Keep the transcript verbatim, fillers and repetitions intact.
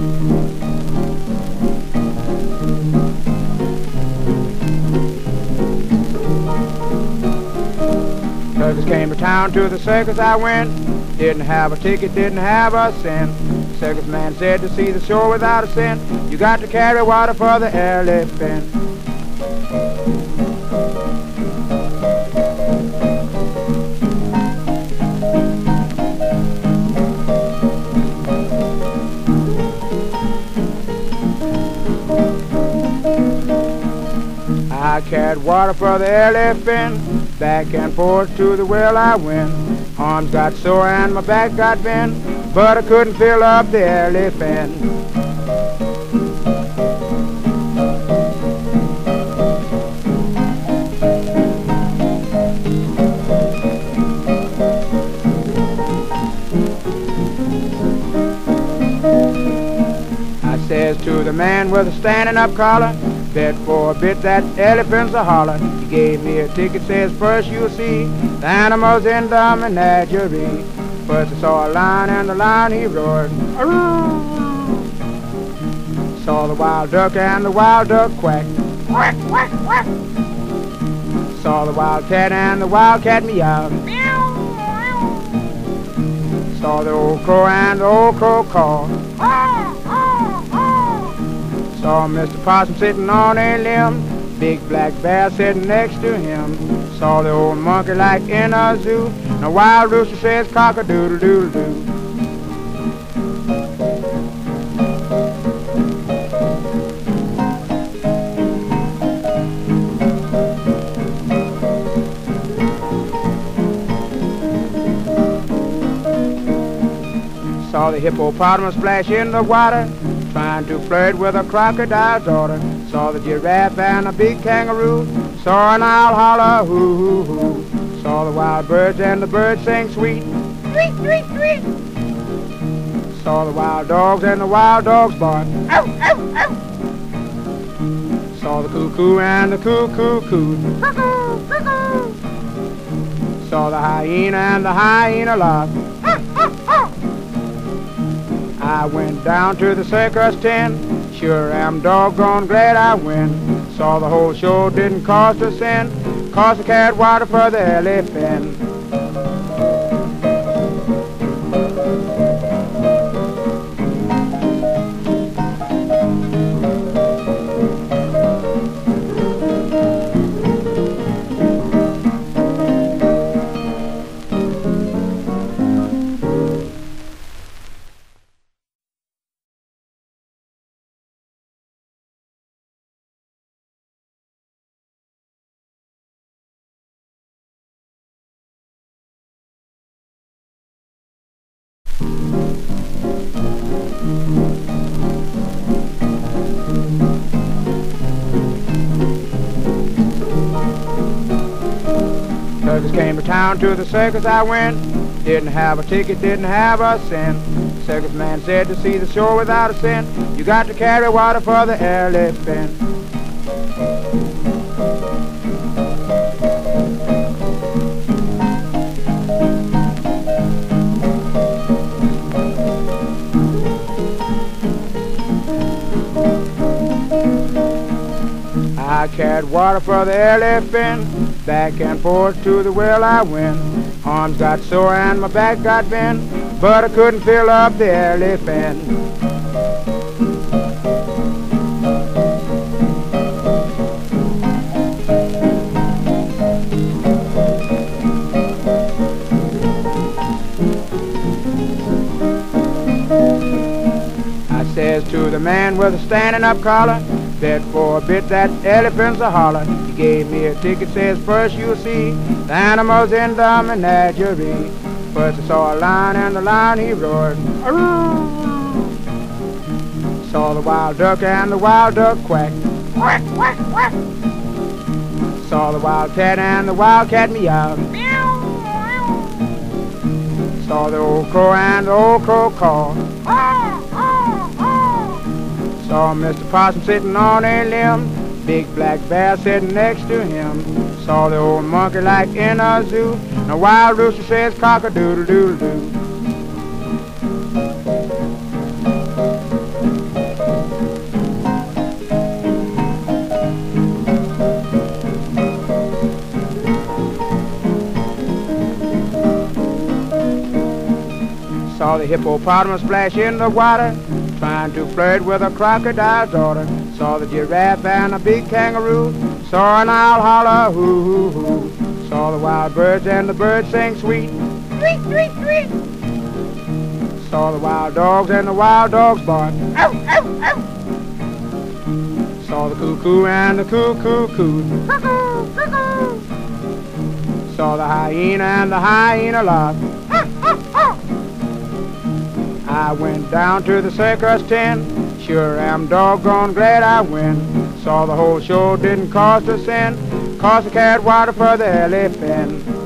Circus came to town, to the circus I went. Didn't have a ticket, didn't have a cent. Circus man said to see the show without a cent, you got to carry water for the elephant. I carried water for the elephant, back and forth to the well I went. Arms got sore and my back got bent, but I couldn't fill up the elephant. I says to the man with a standing up collar, bet for a bit that elephant's a holler. He gave me a ticket, says first you'll see the animals in the menagerie. First I saw a lion and the lion he roared. Arroo! Saw the wild duck and the wild duck quack. Quack, quack, quack. Saw the wild cat and the wild cat meowed. Meow, meow. Saw the old crow and the old crow cawed. Saw Mister Possum sitting on a limb, big black bear sitting next to him. Saw the old monkey like in a zoo, and a wild rooster says cock-a-doodle-doodle-doo. Saw the hippopotamus splash in the water, trying to flirt with a crocodile's daughter. Saw the giraffe and a big kangaroo, saw an owl holler hoo hoo hoo. Saw the wild birds and the birds sing sweet, tweet tweet tweet. Saw the wild dogs and the wild dogs bark, ow ow ow. Saw the cuckoo and the cuckoo coo, cuckoo cuckoo. Saw the hyena and the hyena laugh. I went down to the circus tent, sure am doggone glad I went. Saw the whole show didn't cost a cent, cost I carried water for the elephant. Circus came to town, to the circus I went. Didn't have a ticket, didn't have a cent. Circus man said to see the show without a cent, you got to carry water for the elephant. I carried water for the elephant, back and forth to the well I went. Arms got sore and my back got bent, but I couldn't fill up the elephant. I says to the man with a standing up collar, bet for a bit that elephant's a holler. He gave me a ticket, says first you'll see the animals in the menagerie. First I saw a lion and the lion he roared. Arroo! Saw the wild duck and the wild duck quack. Quack, quack, quack. Saw the wild cat and the wild cat meowed. Meow, meow. Saw the old crow and the old crow cawed. Saw Mister Possum sitting on a limb, big black bear sitting next to him. Saw the old monkey like in a zoo, and a wild rooster says cock-a-doodle-doodle-doo. Saw the hippopotamus splash in the water, trying to flirt with a crocodile's daughter. Saw the giraffe and a big kangaroo. Saw an owl holler, hoo, hoo, hoo. Saw the wild birds and the birds sing sweet, tweet, tweet, tweet. Saw the wild dogs and the wild dogs bark, ow, ow, ow. Saw the cuckoo and the cuckoo coo, cuckoo, cuckoo. Saw the hyena and the hyena laugh. I went down to the circus tent, sure am doggone glad I went. Saw the whole show didn't cost a cent, cost a cat water for the elephant.